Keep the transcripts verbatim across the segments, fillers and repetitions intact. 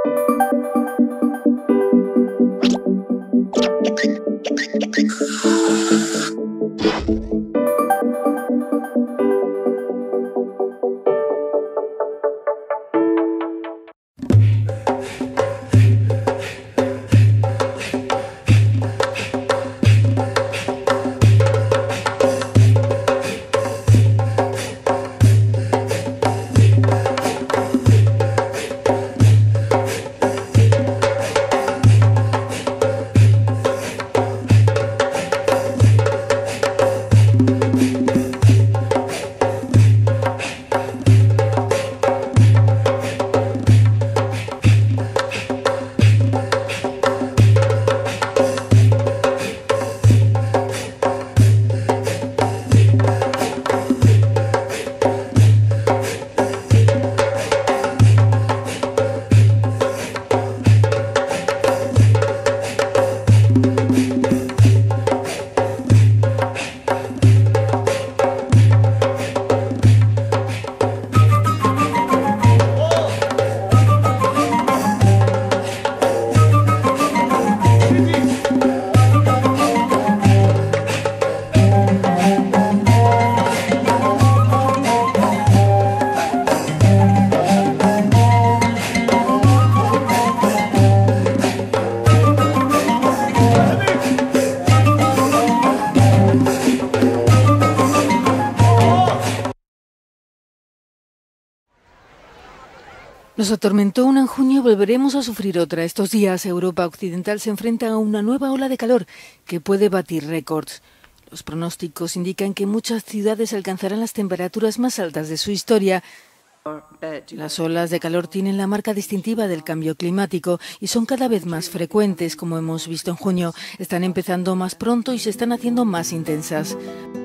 Nos atormentó una en junio y volveremos a sufrir otra. Estos días Europa Occidental se enfrenta a una nueva ola de calor que puede batir récords. Los pronósticos indican que muchas ciudades alcanzarán las temperaturas más altas de su historia. Las olas de calor tienen la marca distintiva del cambio climático y son cada vez más frecuentes, como hemos visto en junio. Están empezando más pronto y se están haciendo más intensas.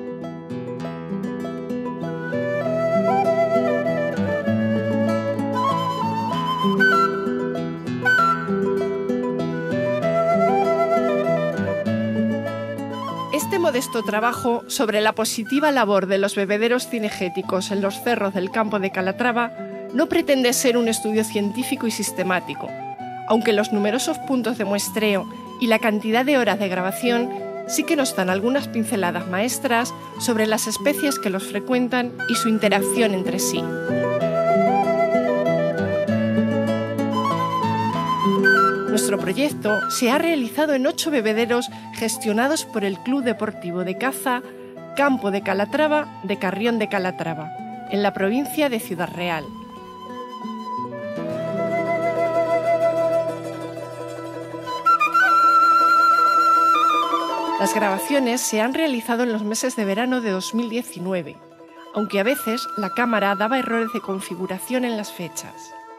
Este modesto trabajo sobre la positiva labor de los bebederos cinegéticos en los cerros del campo de Calatrava no pretende ser un estudio científico y sistemático, aunque los numerosos puntos de muestreo y la cantidad de horas de grabación sí que nos dan algunas pinceladas maestras sobre las especies que los frecuentan y su interacción entre sí. Nuestro proyecto se ha realizado en ocho bebederos gestionados por el Club Deportivo de Caza Campo de Calatrava de Carrión de Calatrava, en la provincia de Ciudad Real. Las grabaciones se han realizado en los meses de verano de dos mil diecinueve, aunque a veces la cámara daba errores de configuración en las fechas.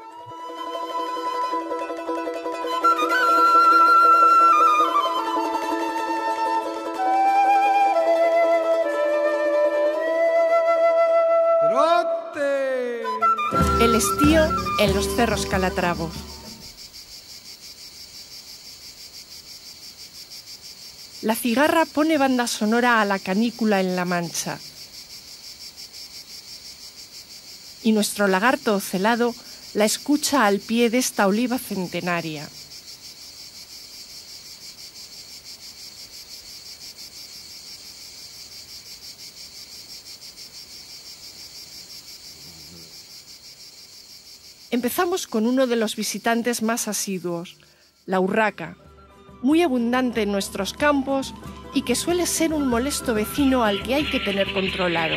El estío en los cerros calatravos. La cigarra pone banda sonora a la canícula en La Mancha. Y nuestro lagarto ocelado la escucha al pie de esta oliva centenaria. Empezamos con uno de los visitantes más asiduos, la urraca, muy abundante en nuestros campos y que suele ser un molesto vecino al que hay que tener controlado.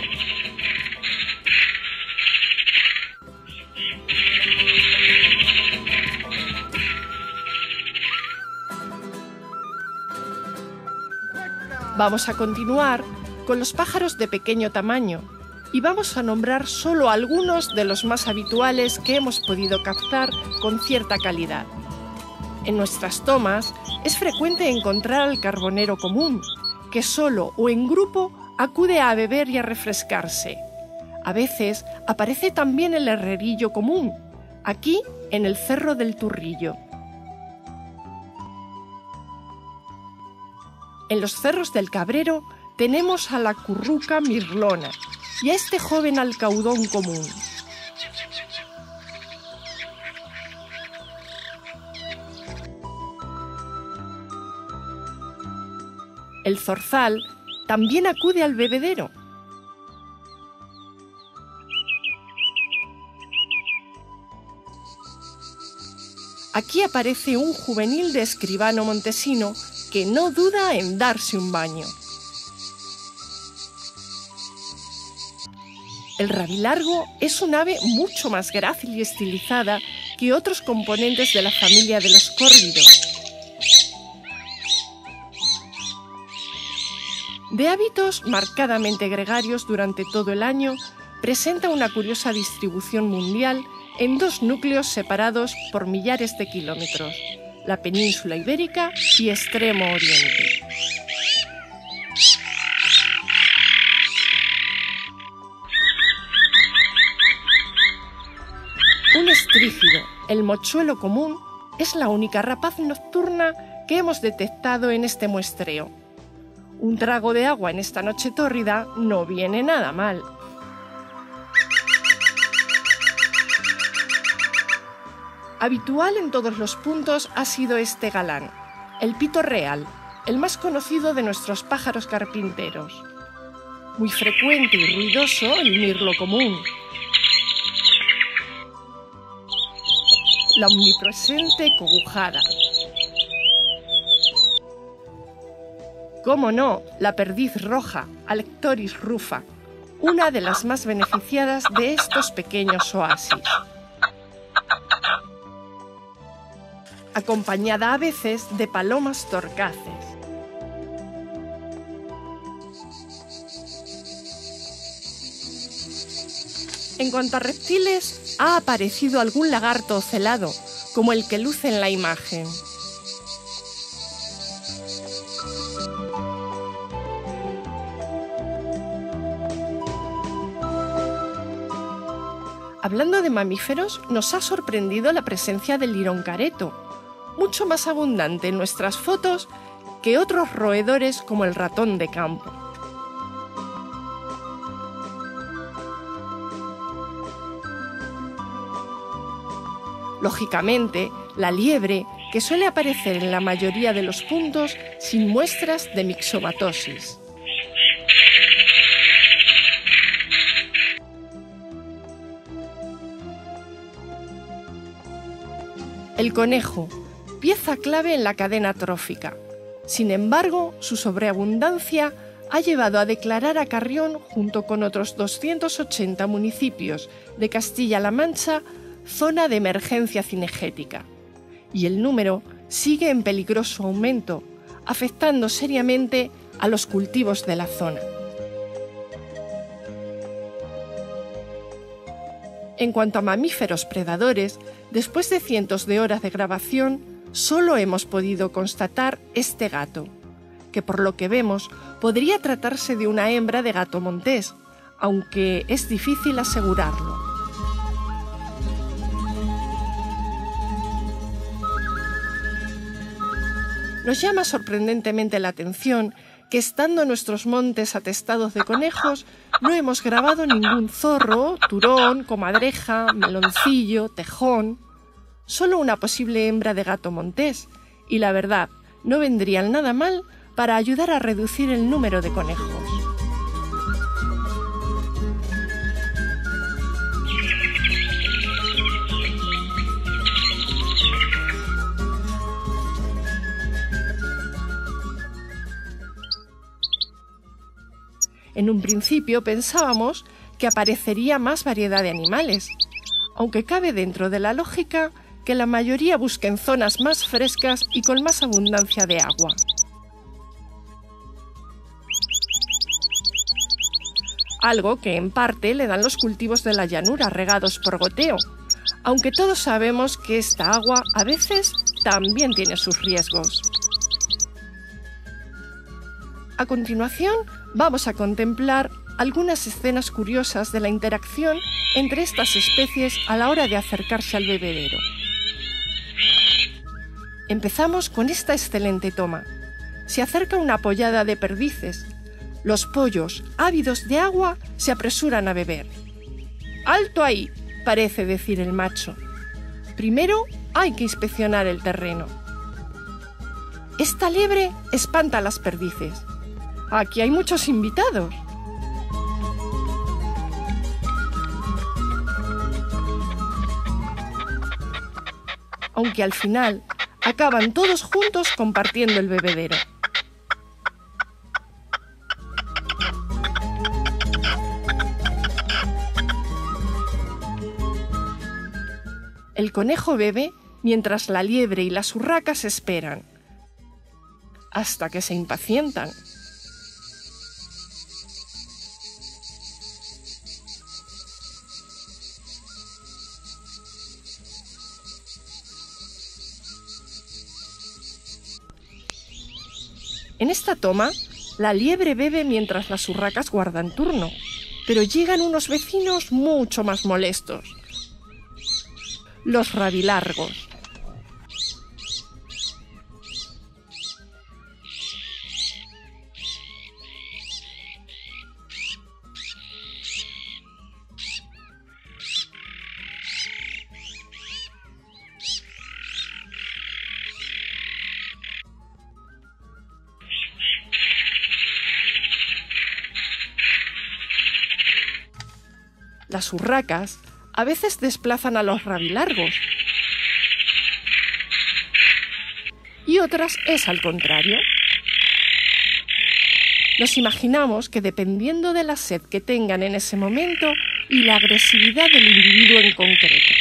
Vamos a continuar con los pájaros de pequeño tamaño, y vamos a nombrar solo algunos de los más habituales que hemos podido captar con cierta calidad. En nuestras tomas es frecuente encontrar al carbonero común, que solo o en grupo acude a beber y a refrescarse. A veces aparece también el herrerillo común, aquí en el Cerro del Turrillo. En los cerros del Cabrero tenemos a la curruca mirlona y a este joven alcaudón común. El zorzal también acude al bebedero. Aquí aparece un juvenil de escribano montesino que no duda en darse un baño. El rabilargo es un ave mucho más grácil y estilizada que otros componentes de la familia de los córvidos. De hábitos marcadamente gregarios durante todo el año, presenta una curiosa distribución mundial en dos núcleos separados por millares de kilómetros, la península ibérica y Extremo Oriente. Un estrígido, el mochuelo común, es la única rapaz nocturna que hemos detectado en este muestreo. Un trago de agua en esta noche tórrida no viene nada mal. Habitual en todos los puntos ha sido este galán, el pito real, el más conocido de nuestros pájaros carpinteros. Muy frecuente y ruidoso el mirlo común. La omnipresente cogujada. Cómo no, la perdiz roja, Alectoris rufa, una de las más beneficiadas de estos pequeños oasis. Acompañada a veces de palomas torcaces. En cuanto a reptiles, ha aparecido algún lagarto ocelado, como el que luce en la imagen. Hablando de mamíferos, nos ha sorprendido la presencia del lirón careto, mucho más abundante en nuestras fotos que otros roedores como el ratón de campo. Lógicamente, la liebre, que suele aparecer en la mayoría de los puntos sin muestras de mixomatosis. El conejo, pieza clave en la cadena trófica. Sin embargo, su sobreabundancia ha llevado a declarar a Carrión, junto con otros doscientos ochenta municipios de Castilla-La Mancha, zona de emergencia cinegética. Y el número sigue en peligroso aumento, afectando seriamente a los cultivos de la zona. En cuanto a mamíferos predadores, después de cientos de horas de grabación, solo hemos podido constatar este gato, que por lo que vemos podría tratarse de una hembra de gato montés, aunque es difícil asegurarlo. Nos llama sorprendentemente la atención que, estando nuestros montes atestados de conejos, no hemos grabado ningún zorro, turón, comadreja, meloncillo, tejón, solo una posible hembra de gato montés, y la verdad, no vendrían nada mal para ayudar a reducir el número de conejos. En un principio pensábamos que aparecería más variedad de animales, aunque cabe dentro de la lógica que la mayoría busquen zonas más frescas y con más abundancia de agua. Algo que en parte le dan los cultivos de la llanura regados por goteo, aunque todos sabemos que esta agua a veces también tiene sus riesgos. A continuación, vamos a contemplar algunas escenas curiosas de la interacción entre estas especies a la hora de acercarse al bebedero. Empezamos con esta excelente toma. Se acerca una pollada de perdices. Los pollos, ávidos de agua, se apresuran a beber. ¡Alto ahí!, parece decir el macho. Primero hay que inspeccionar el terreno. Esta liebre espanta a las perdices, Aquí hay muchos invitados. Aunque al final acaban todos juntos compartiendo el bebedero. El conejo bebe mientras la liebre y las urracas esperan, hasta que se impacientan. En esta toma, la liebre bebe mientras las urracas guardan turno, pero llegan unos vecinos mucho más molestos: los rabilargos. Las urracas a veces desplazan a los rabilargos y otras es al contrario. Nos imaginamos que dependiendo de la sed que tengan en ese momento y la agresividad del individuo en concreto.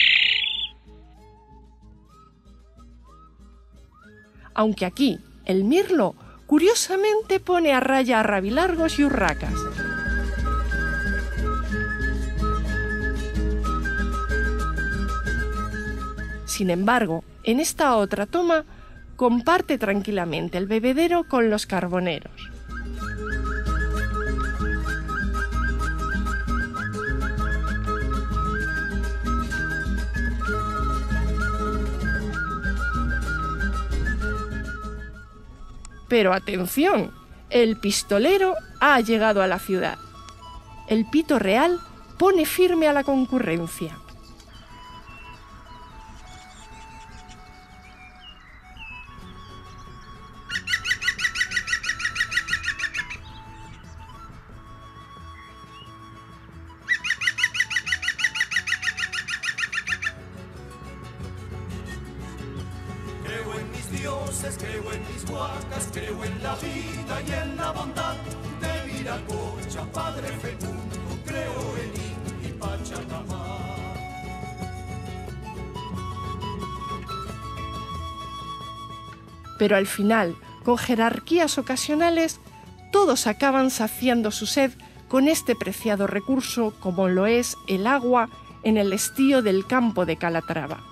Aunque aquí el mirlo curiosamente pone a raya a rabilargos y urracas. Sin embargo, en esta otra toma, comparte tranquilamente el bebedero con los carboneros. Pero atención, el pistolero ha llegado a la ciudad. El pito real pone firme a la concurrencia. Creo en mis dioses, creo en mis huacas, creo en la vida y en la bondad de Viracocha, Padre fecundo, creo en Inti Pachamama. Pero al final, con jerarquías ocasionales, todos acaban saciando su sed con este preciado recurso como lo es el agua en el estío del campo de Calatrava.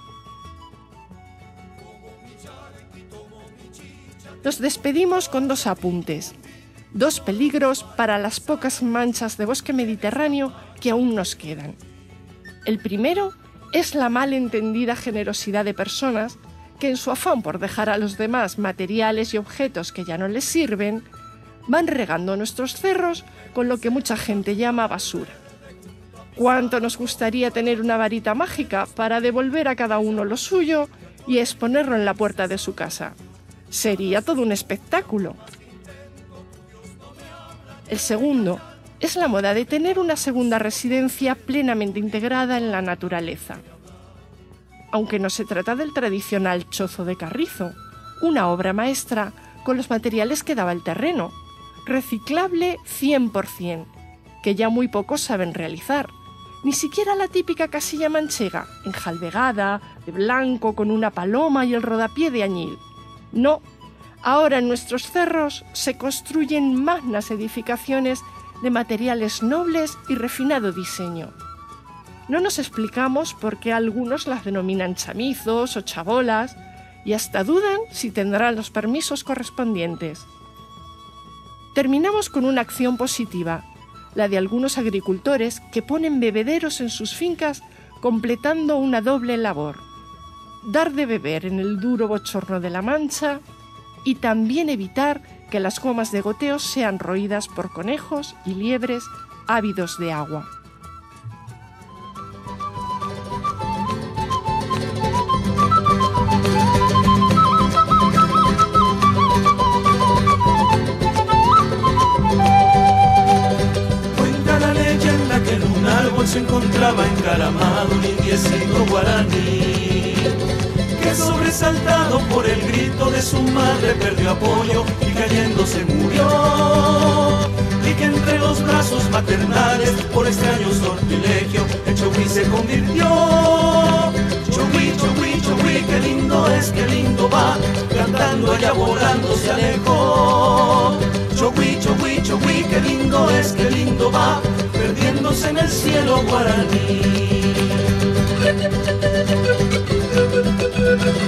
Nos despedimos con dos apuntes, dos peligros para las pocas manchas de bosque mediterráneo que aún nos quedan. El primero es la mal entendida generosidad de personas que en su afán por dejar a los demás materiales y objetos que ya no les sirven, van regando nuestros cerros con lo que mucha gente llama basura. ¿Cuánto nos gustaría tener una varita mágica para devolver a cada uno lo suyo y exponerlo en la puerta de su casa? Sería todo un espectáculo. El segundo es la moda de tener una segunda residencia plenamente integrada en la naturaleza. Aunque no se trata del tradicional chozo de carrizo, una obra maestra con los materiales que daba el terreno, reciclable cien por cien, que ya muy pocos saben realizar. Ni siquiera la típica casilla manchega, enjalbegada, de blanco, con una paloma y el rodapié de añil. No, ahora en nuestros cerros se construyen magnas edificaciones de materiales nobles y refinado diseño. No nos explicamos por qué algunos las denominan chamizos o chabolas y hasta dudan si tendrán los permisos correspondientes. Terminamos con una acción positiva, la de algunos agricultores que ponen bebederos en sus fincas completando una doble labor: dar de beber en el duro bochorno de la Mancha y también evitar que las gomas de goteo sean roídas por conejos y liebres ávidos de agua. exaltado por el grito de su madre perdió apoyo y cayendo se murió. Y que entre los brazos maternales, por extraño sortilegio, el Chogui se convirtió. Chogui, Chogui, Chogui, qué lindo es, qué lindo va, cantando allá volando se alejó. Chogui, Chogui, Chogui, qué lindo es, qué lindo va, perdiéndose en el cielo guaraní.